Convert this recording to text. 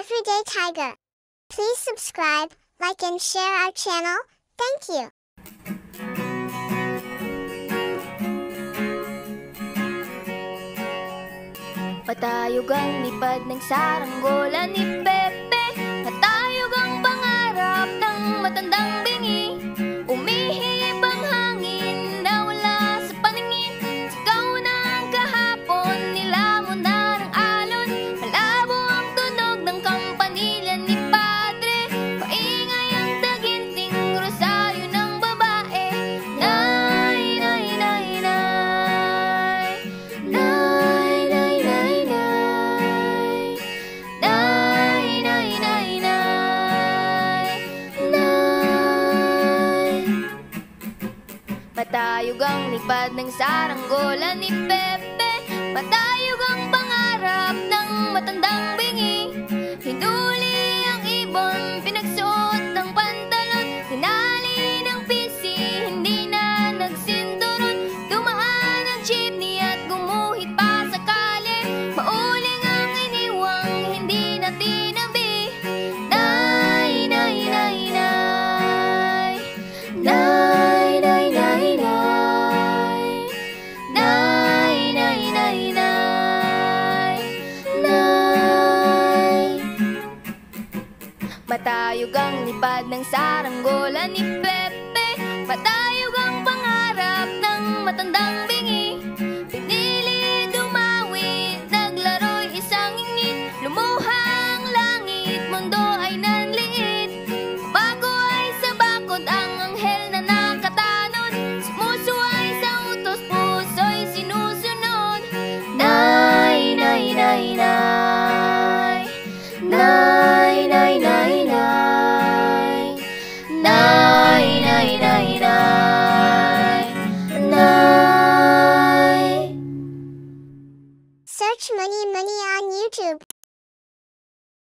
Everyday Tiger. Please subscribe, like and share our channel. Thank you. Patayog ang lipad ng saranggola ni Pepe. Patayog ang pangarap ng matandang bingi. Umihip ang hangin na wala sa paningin. Sigaw ng kahapon, nilamon na ng alon. Malabo ang tunog ng kampanilya ni Padre. Paingay ang taginting rosaryo ng babae. Nay, nay, nay, nay. Nay, nay, nay, nay. Nay, nay, nay, nay. Nay. Patayog ang lipad ng saranggola ni Pepe. Patayog ang pangarap ng matandang bingi. Hinuli ang ibon, pinagsuot ng pantalon. Hinali ng pisi, hindi na nagsinturon. Dumaan ang jeepney at gumuhit pa sa kalye. Mauling ang iniwang, hindi na tinabi. Nay, nay, nay, nay. Nay, nay, nay, nay. Nay, nay, nay, nay. Nay. Matayog ang lipad ng saranggola ni Pepe. Matayog ang pangarap ng matandang bingi. Pinili dumawi, naglaro'y isang ingit. Lumuha ang langit, mundo ay nanliit. Bago ay sa bakod ang anghel na nakatanod. Sumusuway sa utos, puso'y sinusunod. Nay, nay, nay, nay. Nay, nay, nay, nay. Nay, nay, nay, nay. Nay. Search Money Money on YouTube.